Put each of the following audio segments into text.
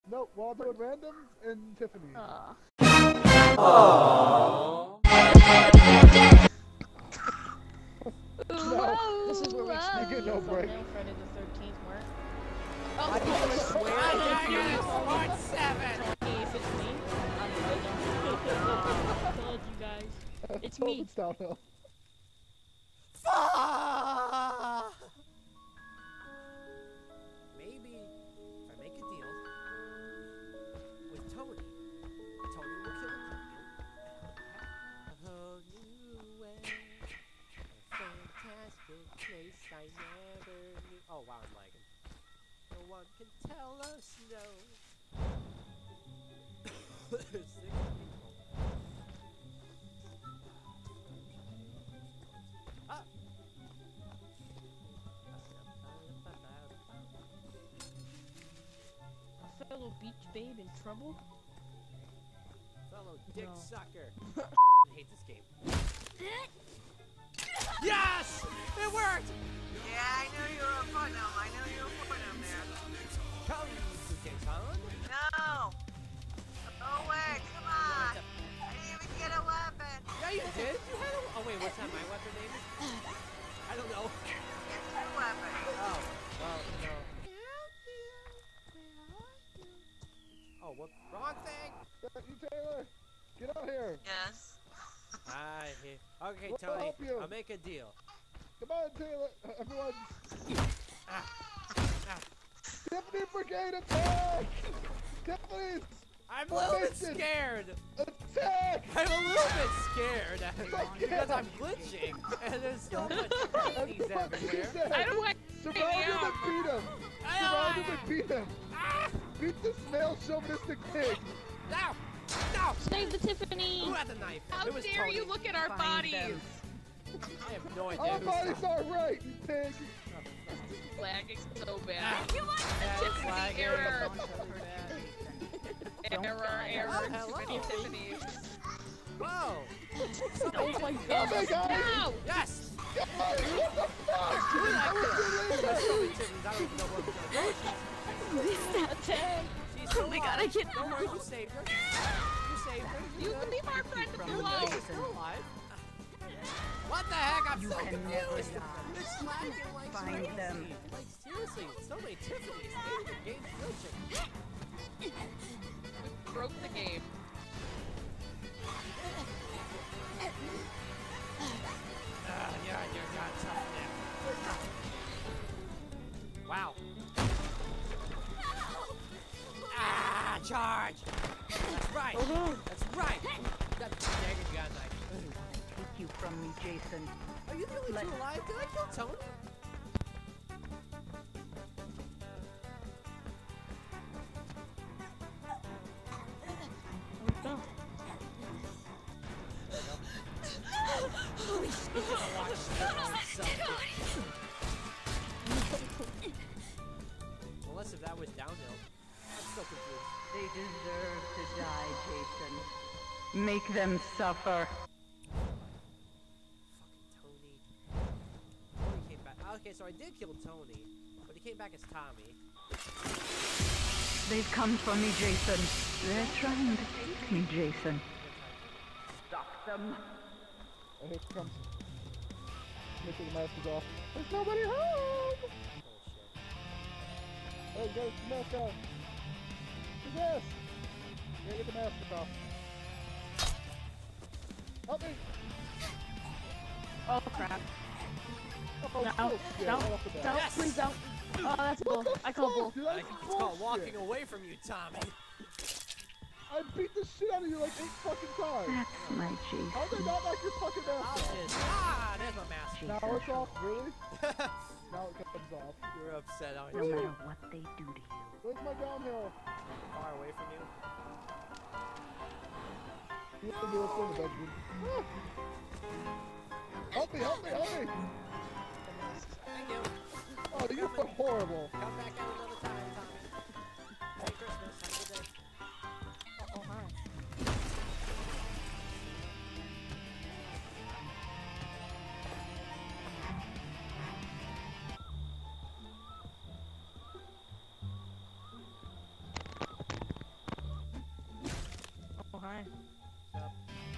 Nope, we're all doing randoms and Tiffany. No, This is where we You get no break. thumbnail Friday the 13th work. I swear I on 7. If it's me, I'm random. Told you guys. It's me. It's downhill. Maybe if I make a deal with Tony, Tony will kill a pumpkin. A whole new way, a fantastic place I never knew. Oh wow, I'm lagging. No one can tell us no. There's 6 people. Ah! A fellow beach babe in trouble? Fellow dick No. sucker. I hate this game. Yes! It worked! Yeah, I knew you were putting him. I knew you were putting him there. Come, Suke-san. No! Oh, wait, come on. I didn't even get a weapon. Yeah, you did. You had a... Oh, wait, what's that my weapon name? I don't know. Get two weapons. Oh, well, no. Oh, what? Wrong thing! You, Taylor! Get out here! Yes. Okay, We'll Tony, help you. I'll make a deal. Come on, Taylor! Everyone! Ah. Tiffany Brigade attack! Tiffany's! I'm a little bit Formation. scared! Attack! I'm a little bit scared because I'm glitching and there's so much enemies everywhere. I don't want Surround him and beat him! Surround him and beat him! Ah! Beat this male chauvinistic pig! No! No! Save the Tiffany! Who had the knife? How It was dare Tony. you look at our bodies? I have no idea Our who's bodies are right, you pig! Lagging so bad. Ah. You want the Tiffany lagging. error. Hello. Tiffany, Tiffany. Whoa! Oh my Oh god! my god! No! Yes! Guys, what the fuck? There's so many Tiffany's, I don't even know where we're gonna go. Attack! She's still Oh my god, alive. I can't- Don't worry, you saved her. You saved her. You good. leave our friend She's alone! still alive. What the heck? I'm so can confused. never It's lagging like Find crazy. them. Like seriously, so many Tiffany's. The game's glitching. Broke the game. Yeah, you're not tough now. Wow. Ah, charge! That's right. That's right. That's dagger gun knife. Take you from me, Jason. Are you the only two alive? Did I kill Tony? Holy shit! Unless if that was downhill. I'm still confused. They deserve to die, Jason. Make them suffer. Fucking Tony. Tony came back. Okay, so I did kill Tony, but he came back as Tommy. They've come for me, Jason. They're trying to take me, Jason. Stop them. Oh, here it comes. Make sure the mask is off. There's nobody home! Oh shit. Hey, get the mask off. Who's this? Yeah, get the mask off. Help me! Oh crap. Oh, No, bullshit, no, right off the bat. no, Yes! please don't. Oh, that's bull. What the I call fuck, bull. dude? I That's think it's called bullshit. walking away from you, Tommy. I beat the shit out of you like 8 fucking times. That's my Jason. How did I not like your fucking I'll mask off? just... Ah, there's my mask. Now it's off, really? Now it comes off. You're upset, aren't No you? matter what they do to you. Where's my downhill? Far away from you. You have to do this in the bedroom. Ah. Help me, help me, help me! Thank you. Oh, you are horrible. Come back out another time, Tommy. Merry Christmas. Have a good day. Oh, hi. Hi. Sup?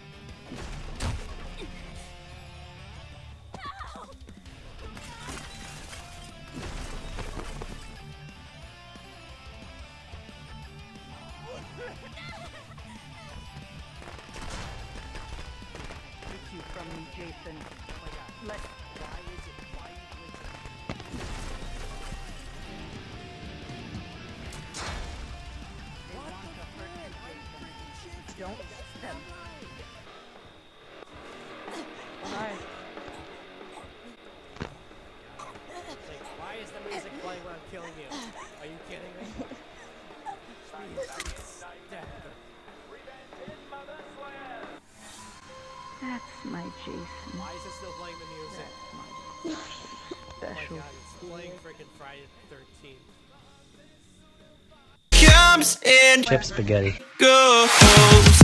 Take you from me, Jason. Oh my god. Let Why is it? Why are you glitching? What the frick? I'm freaking shit. don't step. Hi. Like, why is the music playing when I'm killing you? Are you kidding me? That's my Jason. Why is it still playing the music? That's my Oh my special. god, it's playing freaking Friday the 13th. Comes in chip spaghetti. Goes